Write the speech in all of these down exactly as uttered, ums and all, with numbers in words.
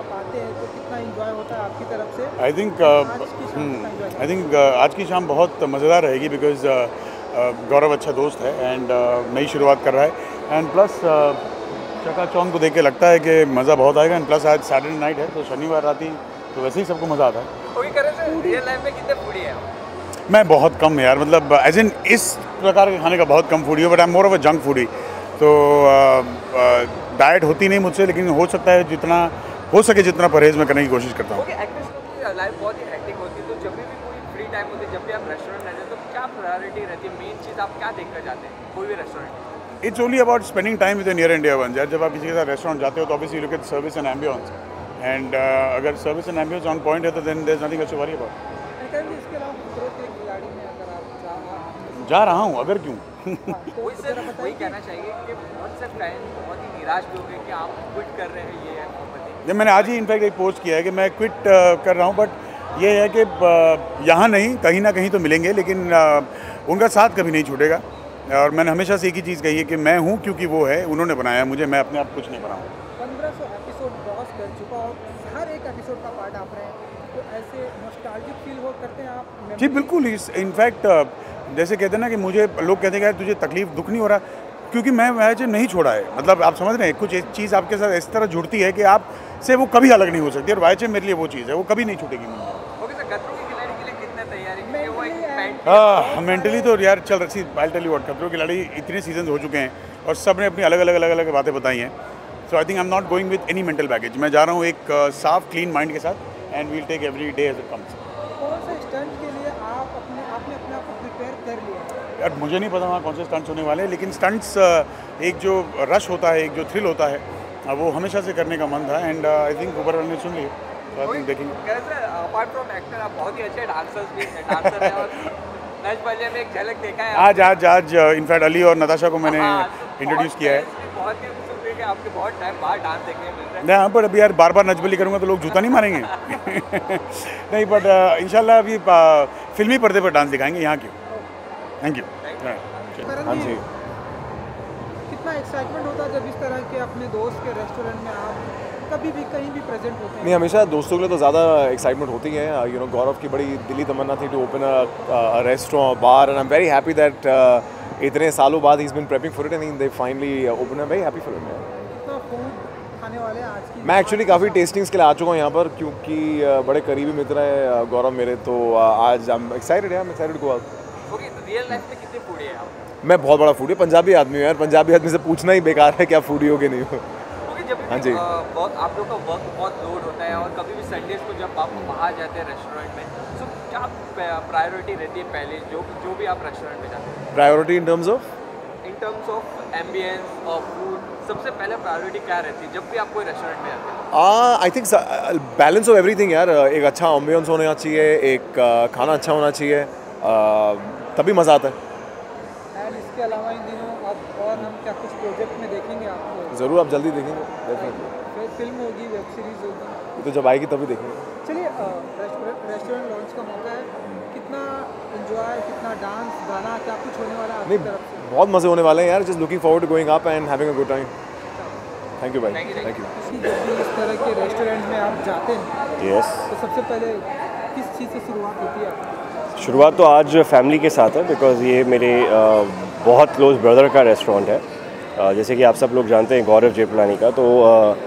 आप आते हैं तो कितना एंजॉय होता है आपकी तरफ से? आई थिंक आई थिंक आज की शाम बहुत मज़ेदार रहेगी बिकॉज गौरव अच्छा दोस्त है एंड uh, नई शुरुआत कर रहा है एंड प्लस चका चौंग को देख के लगता है कि मज़ा बहुत आएगा एंड प्लस आज सैटरडे नाइट है तो शनिवार रात ही तो वैसे ही सबको मज़ा आता है। ओके करें सर, रियल लाइफ में कितने फूडी हैं? मैं बहुत कम यार, मतलब एज इन इस प्रकार के खाने का बहुत कम फूडी हूँ, but I am more of a junk foodie. तो डाइट होती नहीं मुझसे, लेकिन हो सकता है जितना हो सके जितना परहेज में करने की कोशिश करता हूँ। ओके, एक्ट्रेस की लाइफ बहुत ही हेक्टिक होती है, तो जब भी कोई फ्री टाइम होती है, जब भी आप रेस्टोरेंट रहते हैं तो क्या प्रायोरिटी रहती है, मेन चीज़ आप क्या देखकर जाते हैं कोई भी restaurant? It's only about spending time with near India one. यार जब आप किसी के साथ रेस्टोरेंट जाते हो तो obviously look at service and ambience and अगर service and ambience on point है तो then there is nothing to worry about. इसके अलावा दूसरों के खिलाड़ी में अगर आप जा रहा हूँ, अगर क्यों वही सर वही कहना चाहिए कि बहुत से फैन बहुत ही निराश भी हो गए कि आप क्विट कर रहे हैं ये है। जब मैंने आज ही इनफैक्ट एक पोस्ट किया है कि मैं क्विट uh, कर रहा हूँ, बट ये है कि uh, यहाँ नहीं कहीं ना कहीं तो मिलेंगे, लेकिन uh, उनका साथ कभी नहीं छूटेगा। और मैंने हमेशा से एक ही चीज़ कही है कि मैं हूँ क्योंकि वो है, उन्होंने बनाया मुझे, मैं अपने आप कुछ नहीं बनाऊँ। पंद्रह सौ एपिसोड क्रॉस कर चुका और हर एक एपिसोड का पार्ट आप रहे हैं, तो ऐसे नॉस्टैल्जिक फील हो करते हैं आप? जी बिल्कुल। इस इनफैक्ट जैसे कहते हैं ना कि मुझे लोग कहते हैं कि यार तुझे तकलीफ दुख नहीं हो रहा, क्योंकि मैं वह नहीं छोड़ा है। मतलब आप समझ रहे हैं, कुछ एक चीज़ आपके साथ इस तरह जुड़ती है कि आप से वो कभी अलग नहीं हो सकती, और वाइचे मेरे लिए वो चीज़ है, वो कभी नहीं छूटेगी मुझे। ओके सर, खतरों के खिलाड़ी के लिए कितने तैयारी है? वो एक हाँ मेंटली तो यार चल रही। आई टेल यू व्हाट, खतरों के खिलाड़ी इतने सीजन हो चुके हैं और सब ने अपनी अलग अलग अलग अलग बातें बताई हैं। So I think I am not going with any mental baggage. मैं जा रहा हूँ एक uh, साफ क्लीन माइंड के साथ and we'll take every day as it comes. कौन से स्टंट के लिए आप अपने आपने अपने आप को प्रिपेयर कर लिया? यार मुझे नहीं पता वहाँ कौन से स्टंट्स होने वाले हैं, लेकिन स्टंट्स एक जो रश होता है, एक जो थ्रिल होता है, वो हमेशा से करने का मन था एंड आई थिंक ऊपर वाले ने सुन लिया, तो आई थिंक देखेंगे। कैसे अपार्ट फ्रॉम एक्टर आप बहुत ही अच्छे डांसर्स भी हैं, डांसर हैं और मैच पहले में एक झलक देखा है आज आज आज इनफैक्ट अली और नताशा को मैंने इंट्रोड्यूस किया है। बहुत ही सुन रहे कि आपके बहुत टाइम बाद डांस देखने मिल रहा है। नहीं, पर अभी यार बार बार नचबली करूँगा तो लोग जूता नहीं मारेंगे नहीं, बट इंशाल्लाह अभी फिल्मी पर्दे पर डांस दिखाएंगे यहाँ क्यों। Thank you. हाँ जी, कितना एक्साइटमेंट होता है जब इस तरह के अपने दोस्त के रेस्टोरेंट में आप कभी भी कहीं भी प्रेजेंट होते हैं? नहीं, हमेशा दोस्तों के लिए तो ज़्यादा एक्साइटमेंट होती है। यू नो गौरव की बड़ी दिली तमन्ना थी to open a restaurant bar and I am very happy that इतने सालों बाद ही is been prepping for it and they finally open. I am very happy for it. कितना फूड खाने वाले हैं आज की? मैं एक्चुअली काफ़ी टेस्टिंग्स के लिए आ चुका हूँ यहाँ पर, क्योंकि uh, बड़े करीबी मित्र है गौरव मेरे, तो uh, आज आई एम एक्साइटेड है, I am excited to go out. Okay, real life में कितने फूडी हैं आप? मैं बहुत बड़ा फूडी, पंजाबी आदमी हूँ यार। पंजाबी आदमी से पूछना ही बेकार है क्या फूडी हो कि नहीं हो। जब हाँ जी, बहुत आप लोग का वर्क बहुत लोड होता है और कभी भी संडेज को जब आप बाहर जाते हैं रेस्टोरेंट में, तो क्या प्रायोरिटी रहती है पहले जो जो भी आप रेस्टोरेंट में जाते हैं? Priority in terms of in terms of ambience और फूड, सबसे पहले प्रायोरिटी क्या रहती है जब भी आप कोई रेस्टोरेंट में जाते हैं? I think balance of everything यार। एक अच्छा एम्बियंस होना चाहिए, एक uh, खाना अच्छा होना चाहिए, uh, तभी मज़ा आता है। एंड इसके अलावा इन दिनों आप और हम क्या कुछ प्रोजेक्ट में देखेंगे आपको? ज़रूर, आप जल्दी देखेंगे, डेफिनेटली। फिर फिल्म होगी, वेब सीरीज होगी, तो जब आएगी तभी देखेंगे। चलिए रेस्टोरेंट रेस्टोरेंट लॉन्च का मौका है, कितना एंजॉय, कितना डांस, गाना, क्या कुछ होने वाला है आपकी तरफ से? बहुत मज़े होने वाले हैं यार। Just looking forward to going up and having a good time. Thank you भाई, थैंक यू। जब भी इस तरह के रेस्टोरेंट में आप जाते हैं, यस, तो सबसे पहले किस चीज़ से शुरुआत होती है आपकी? शुरुआत तो आज फैमिली के साथ है, बिकॉज़ ये मेरे uh, बहुत क्लोज ब्रदर का रेस्टोरेंट है। uh, जैसे कि आप सब लोग जानते हैं गौरव जेपलानी का, तो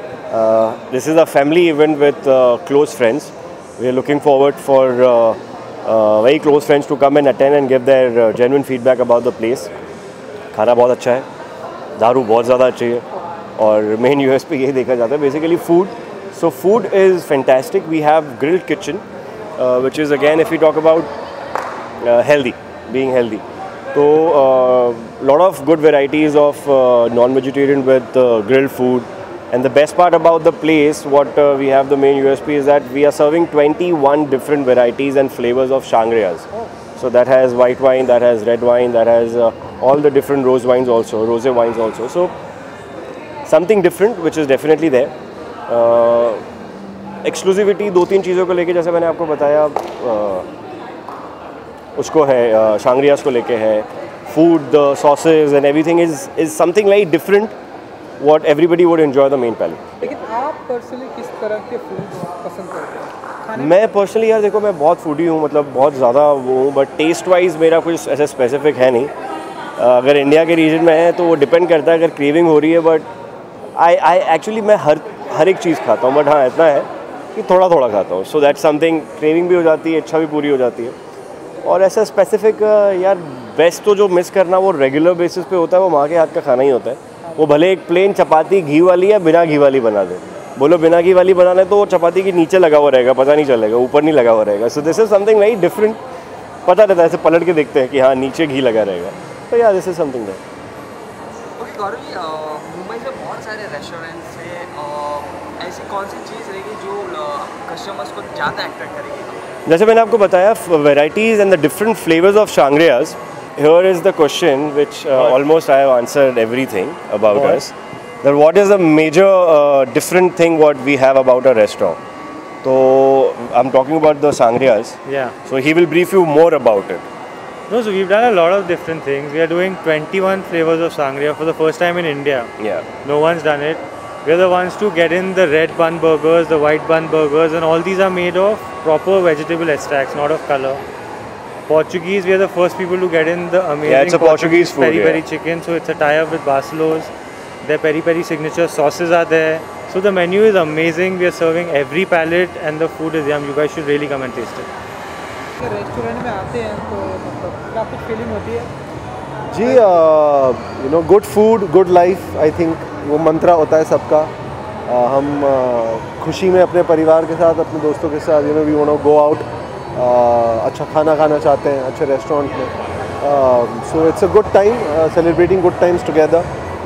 this is a family event with close friends. We are looking forward for very close friends to come and attend and give their genuine feedback about the place. खाना बहुत अच्छा है, दारू बहुत ज़्यादा अच्छी है, और मेन यूएस पे यही देखा जाता है basically food. So food is fantastic. We have grilled kitchen which is again if you talk about healthy, being healthy, तो lot of good varieties of non vegetarian with grilled food. And the best part about the place, what uh, we have the main U S P is that we are serving twenty-one different varieties and flavors of Shangri-Las. So that has white wine, that has red wine, that has uh, all the different rose wines also, rosé wines also. So something different which is definitely there. Uh, exclusivity दो तीन चीज़ों को लेके, जैसे मैंने आपको बताया, uh, उसको है uh, Shangri-Las को लेके है. Food, the sauces and everything is is something very different. what everybody would enjoy the main palate. लेकिन आप पर्सनली किस तरह के फूड्स पसंद करते हैं खाने में? मैं पर्सनली यार देखो, मैं बहुत फूडी हूँ, मतलब बहुत ज़्यादा वो हूँ, बट टेस्ट वाइज मेरा कुछ ऐसा स्पेसिफिक है नहीं. अगर इंडिया के रीजन में है तो वो डिपेंड करता है, अगर क्रेविंग हो रही है. बट आई आई एक्चुअली मैं हर हर एक चीज़ खाता हूँ, बट हाँ इतना है कि थोड़ा थोड़ा खाता हूँ. सो दैट समथिंग, क्रेविंग भी हो जाती है, इच्छा भी पूरी हो जाती है. और ऐसा स्पेसिफिक यार बेस्ट तो जो मिस करना वो रेगुलर बेसिस पे होता है, वो माँ के हाथ का खाना ही होता है. वो भले एक प्लेन चपाती घी वाली या बिना घी वाली बना दे. बोलो बिना घी वाली बनाना है तो वो चपाती के नीचे लगा हुआ रहेगा, पता नहीं चलेगा, ऊपर नहीं लगा हुआ रहेगा. So this is something very different. पता रहता है, ऐसे पलट के देखते हैं कि हाँ नीचे घी लगा रहेगा. तो यार this is something that. Okay Gaurav ji, Mumbai में बहुत सारे रेस्टोरेंट्स हैं. अ, ऐसी कौन सी चीज़ रहेगी जो कस्टमर्स को ज़्यादा अट्रैक्ट करेगी? जैसे मैंने आपको बताया, varieties and the different flavours of sangrias. Here is the question which uh, almost I have answered everything about What? us. That what is the major uh, different thing what we have about a restaurant? So I'm talking about the sangrias. Yeah. So he will brief you more about it. No, so we've done a lot of different things. We are doing twenty-one flavors of sangria for the first time in India. Yeah. No one's done it. We're the ones to get in the red bun burgers, the white bun burgers, and all these are made of proper vegetable extracts, not of color. Portuguese, we are the first people to get in the amazing Yeah, it's a Portuguese food, peri peri yeah. chicken. So it's a tie-up with Barcelos. Their peri peri signature sauces are there. So the menu is amazing. We are serving every palate, and the food is yum. You guys should really come and taste it. Restaurant में आते हैं तो मतलब क्या कुछ feeling होती है? जी, you know, good food good life, I think वो मंत्रा होता है सबका. uh, हम uh, खुशी में अपने परिवार के साथ, अपने दोस्तों के साथ, you know, we want to go out, अच्छा खाना खाना चाहते हैं अच्छे रेस्टोरेंट में. So it's a good time, celebrating good times together.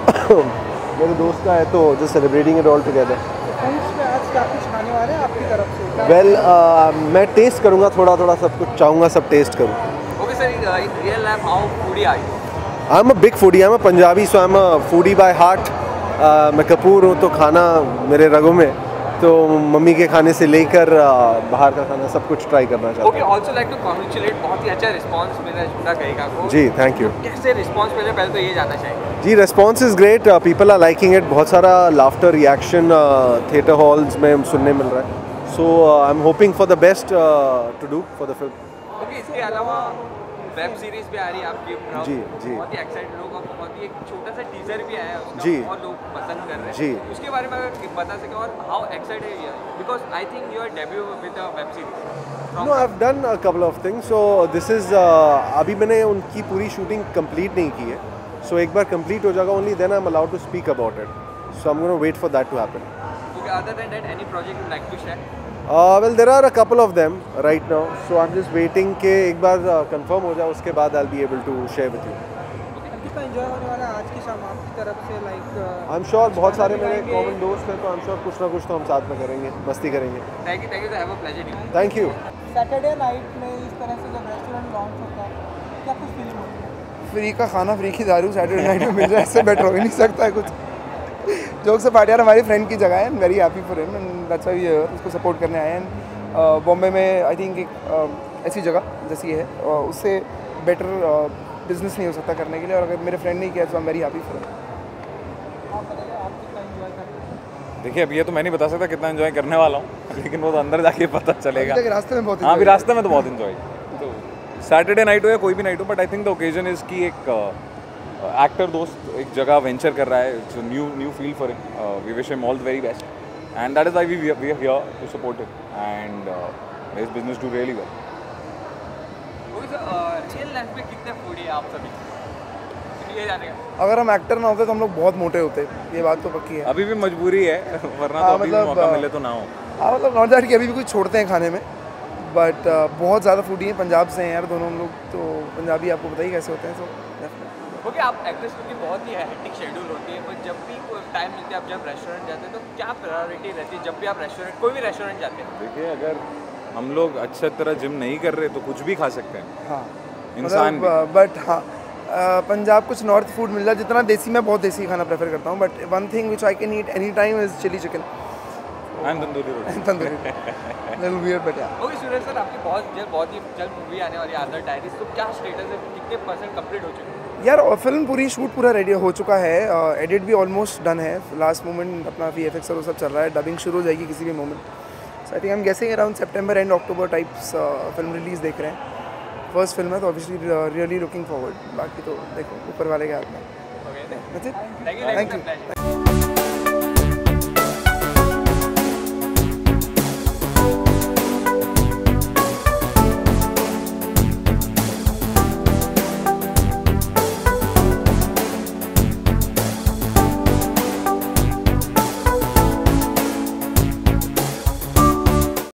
मेरे दोस्त का है तो just celebrating it all together. Foods में आज क्या कुछ खाने वाले हैं आपकी तरफ से? वेल, मैं टेस्ट करूँगा थोड़ा थोड़ा, सब कुछ चाहूँगा सब टेस्ट करूँ. Okay sir, in real life how foodie are you? I am a big foodie, I am a Punjabi, so I am a foodie by heart. मैं कपूर हूँ तो खाना मेरे रगों में, तो मम्मी के खाने से लेकर बाहर का खाना सब कुछ ट्राई करना चाहता हूँ. Okay, also like to congratulate, बहुत ही अच्छा रिस्पांस मिला झूठा कहेगा को. जी, थैंक यू. कैसे रिस्पांस मिले, पहले तो ये जानना चाहेंगे. जी, response is great, people are liking it. बहुत सारा लाफ्टर रिएक्शन थिएटर हॉल्स में सुनने मिल रहा है. So I am hoping for the best to do for the film. Okay, इसके अलावा वेब सीरीज भी आ रही है आपकी. जी, जी. बहुत ही एक्साइटेड लोग, और बहुत ही एक छोटा सा टीजर भी आया है उसका, जी. बहुत लोग पसंद कर रहे हैं. जी. उसके बारे में अगर बता सकें, और हाउ एक्साइटेड है you, because I think your debut with a web series. No, I have done a couple of things. So this is, अभी मैंने उनकी पूरी शूटिंग कंप्लीट नहीं की है. सो so, एक बार कंप्लीट हो जाएगा, only then I am allowed to speak about it. So I am gonna wait for that to happen. Okay, other than that any project you like to share? Uh, well, there are a couple of them right now, so I'm just waiting कि एक बार confirm हो जाए, उसके बाद I'll be able to share with you. कितना enjoy होने वाला है आज की शाम आपकी तरफ से? लाइक I'm sure बहुत सारे मेरे कॉमन दोस्त हैं, तो I'm sure कुछ ना कुछ तो हम साथ में करेंगे, मस्ती करेंगे. Thank you, thank you, have a pleasure. Thank you. Saturday night में इस तरह से जब रेस्टोरेंट लॉन्च होता है, क्या कुछ फीलिंग होती है? फ्री का खाना, फ्री की दारू सैटरडे नाइट में मिल जाए, इससे बेटर हो ही नहीं सकता है कुछ. जोक से पार्टी, यार हमारी फ्रेंड की जगह है, and very happy for him, and that's why we are here, उसको सपोर्ट करने आए हैं. बॉम्बे में आई थिंक एक uh, ऐसी जगह जैसी ये है, uh, उससे बेटर बिजनेस नहीं हो सकता करने के लिए, और अगर मेरे फ्रेंड नहीं किया तो I am very happy for him. आप बताइए, आप कितना एंजॉय करते हैं? देखिए, अब ये तो मैं नहीं बता सकता कितना एंजॉय करने वाला हूँ, लेकिन वो तो अंदर जाके पता चलेगा. रास्ते में बहुत हाँ, अभी रास्ते में तो बहुत इन्जॉय. तो सैटरडे नाइट हो या कोई भी नाइट हो, but I think the occasion is कि एक एक्टर uh, दोस्त एक जगह वेंचर कर रहा है. It's a new new feel for him. We wish him all the very best, and that is why we we are here to support him and his business do really well. Okay sir, real life में कितने foodie हैं आप सभी? ये जानेगा. अगर हम actor ना होते तो हम लोग बहुत मोटे होते, ये बात तो पक्की है. अभी भी मजबूरी है, वरना तो हाँ, अभी भी मतलब, मौका मिले तो ना हो. हाँ, मतलब नॉट दैट कि अभी भी कुछ छोड़ते हैं खाने में, बट uh, बहुत ज़्यादा फूडी हैं. पंजाब से हैं यार दोनों हम लोग, तो पंजाबी आपको बताइए कैसे होते हैं. तो ओके, आप एक्ट्रेस की बहुत ही हेक्टिक शेड्यूल होती है, पर जब भी टाइम मिलता है, आप जब रेस्टोरेंट जाते हैं तो क्या प्रायोरिटी रहती है जब भी आप रेस्टोरेंट, कोई भी रेस्टोरेंट जाते हैं? देखिए, अगर हम लोग अच्छे तरह जिम नहीं कर रहे तो कुछ भी खा सकते हैं. हाँ, इंसान मतलब, बट हाँ, पंजाब कुछ नॉर्थ फूड मिल रहा है, जितना देसी, मैं बहुत देसी खाना प्रेफर करता हूँ, but one thing which I can eat any time is chilli chicken and tandoori roti. Tandoori little weird, but यार. ओके सुरेश सर, आपकी बहुत जल्द बहुत ही जल्द मूवी आने वाली है, अदर डायरीज, तो क्या स्टेटस है, कितने परसेंट कंप्लीट हो चुके हैं? यार फिल्म पूरी शूट पूरा रेडी हो चुका है, एडिट भी ऑलमोस्ट डन है, लास्ट मोमेंट अपना वी एफ एक्स और वो सब चल रहा है, डबिंग शुरू हो जाएगी किसी भी moment. So I think I am guessing around September and October types film release देख रहे हैं। फर्स्ट फिल्म है तो ऑब्वियसली रियली लुकिंग फॉरवर्ड, बाकी तो देखो ऊपर वाले के हाथ में। Okay, That's it. thank you, Thank you.